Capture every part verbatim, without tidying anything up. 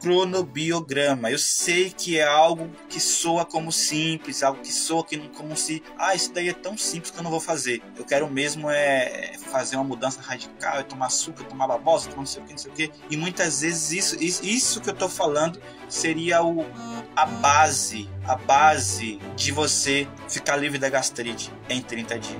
cronobiograma. Eu sei que é algo que soa como simples, algo que soa que não, como se, ah, isso daí é tão simples que eu não vou fazer. Eu quero mesmo é fazer uma mudança radical, é tomar açúcar, tomar babosa, tomar não sei o que, não sei o que. E muitas vezes isso, isso, isso que eu tô falando seria o, a base, a base de você ficar livre da gastrite em trinta dias.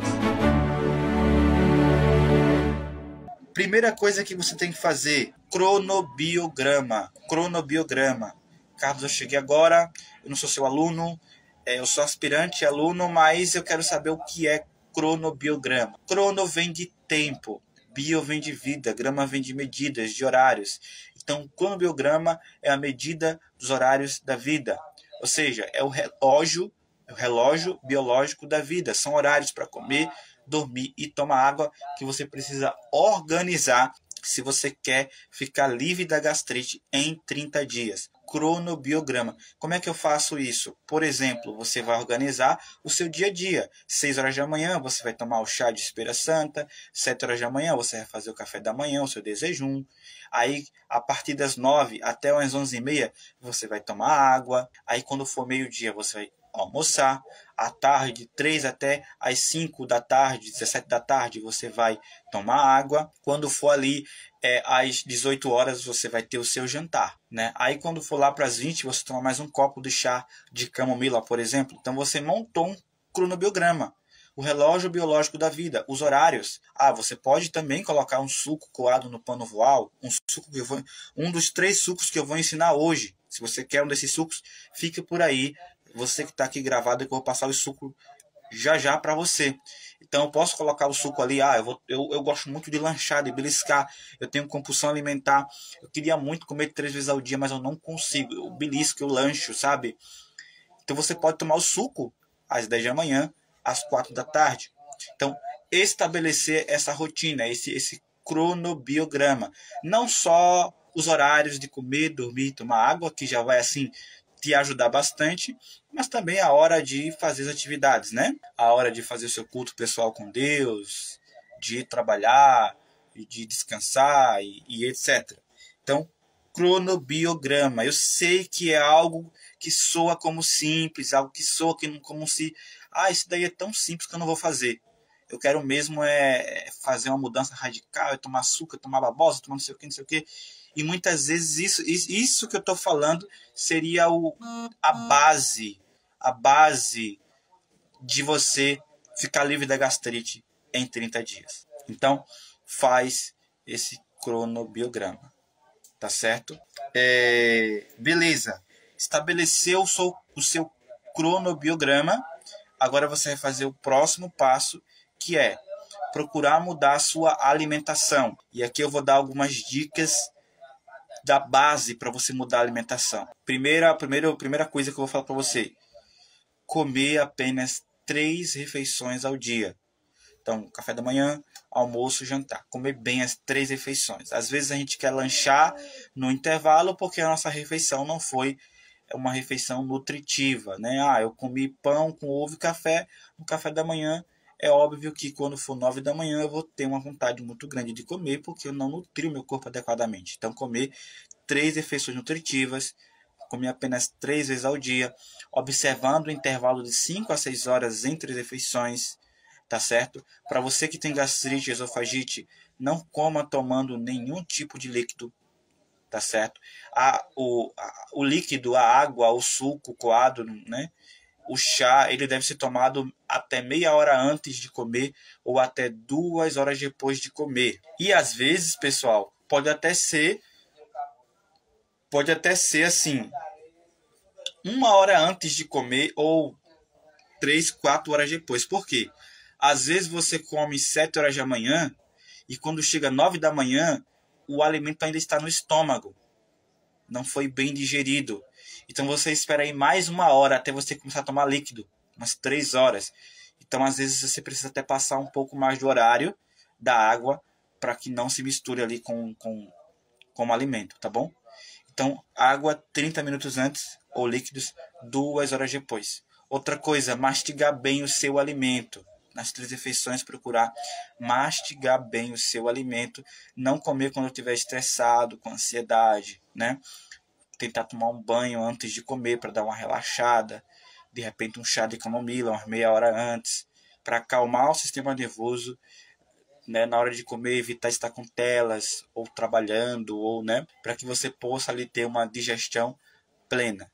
Primeira coisa que você tem que fazer, cronobiograma. Cronobiograma. Carlos, eu cheguei agora, eu não sou seu aluno, eu sou aspirante aluno, mas eu quero saber o que é cronobiograma. Crono vem de tempo, bio vem de vida, grama vem de medidas, de horários. Então, cronobiograma é a medida dos horários da vida. Ou seja, é o relógio, o relógio biológico da vida. São horários para comer, dormir e tomar água que você precisa organizar se você quer ficar livre da gastrite em trinta dias. Cronobiograma. Como é que eu faço isso? Por exemplo, você vai organizar o seu dia a dia. seis horas da manhã você vai tomar o chá de espera santa. sete horas da manhã você vai fazer o café da manhã, o seu desejum. Aí, a partir das nove até as onze e meia, você vai tomar água. Aí, quando for meio-dia, você vai almoçar. À tarde, três até as cinco da tarde, dezessete da tarde, você vai tomar água. Quando for ali é, às dezoito horas, você vai ter o seu jantar, né? Aí quando for lá para as vinte, você toma mais um copo de chá de camomila, por exemplo. Então você montou um cronobiograma. O relógio biológico da vida, os horários. Ah, você pode também colocar um suco coado no pano voal, um suco que eu vou, um dos três sucos que eu vou ensinar hoje. Se você quer um desses sucos, fique por aí. Você que está aqui gravado, que eu vou passar o suco já já para você. Então eu posso colocar o suco ali. Ah, eu, vou, eu, eu gosto muito de lanchar, de beliscar. Eu tenho compulsão alimentar. Eu queria muito comer três vezes ao dia, mas eu não consigo. Eu belisco, eu lancho, sabe? Então você pode tomar o suco às dez da manhã, às quatro da tarde. Então, estabelecer essa rotina, esse, esse cronobiograma. Não só os horários de comer, dormir, tomar água, que já vai assim te ajudar bastante, mas também a hora de fazer as atividades, né? A hora de fazer o seu culto pessoal com Deus, de ir trabalhar, de descansar e, e etcétera. Então, cronobiograma. Eu sei que é algo que soa como simples, algo que soa como se, ah, isso daí é tão simples que eu não vou fazer. Eu quero mesmo é fazer uma mudança radical, é tomar açúcar, tomar babosa, tomar não sei o que, não sei o que. E muitas vezes isso, isso que eu estou falando seria o, a base, a base de você ficar livre da gastrite em trinta dias. Então, faz esse cronobiograma, tá certo? É, beleza, estabeleceu o seu, o seu cronobiograma. Agora você vai fazer o próximo passo, que é procurar mudar a sua alimentação. E aqui eu vou dar algumas dicas da base para você mudar a alimentação. Primeira, primeira, primeira coisa que eu vou falar para você: comer apenas três refeições ao dia. Então, café da manhã, almoço, jantar. Comer bem as três refeições. Às vezes a gente quer lanchar no intervalo porque a nossa refeição não foi uma refeição nutritiva, né? Ah, eu comi pão com ovo e café no café da manhã. É óbvio que quando for nove da manhã eu vou ter uma vontade muito grande de comer porque eu não nutri o meu corpo adequadamente. Então, comer três refeições nutritivas, comer apenas três vezes ao dia, observando o intervalo de cinco a seis horas entre as refeições, tá certo? Para você que tem gastrite, esofagite, não coma tomando nenhum tipo de líquido, tá certo? A, o, a, o líquido, a água, o suco coado, né? O chá, ele deve ser tomado até meia hora antes de comer ou até duas horas depois de comer. E às vezes, pessoal, pode até ser, pode até ser assim, uma hora antes de comer ou três, quatro horas depois. Por quê? Às vezes você come sete horas da manhã e quando chega nove da manhã, o alimento ainda está no estômago. Não foi bem digerido. Então você espera aí mais uma hora até você começar a tomar líquido. Umas três horas. Então às vezes você precisa até passar um pouco mais do horário da água para que não se misture ali com, com, com o alimento, tá bom? Então água trinta minutos antes ou líquidos duas horas depois. Outra coisa, mastigar bem o seu alimento. Nas três refeições, procurar mastigar bem o seu alimento. Não comer quando eu estiver estressado, com ansiedade, né? tentar tomar um banho antes de comer para dar uma relaxada, de repente um chá de camomila umas meia hora antes, para acalmar o sistema nervoso, né, na hora de comer, evitar estar com telas ou trabalhando, ou, né, para que você possa ali ter uma digestão plena.